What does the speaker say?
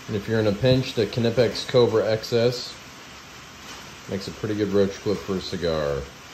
And if you're in a pinch, the Knipex Cobra XS makes a pretty good roach clip for a cigar.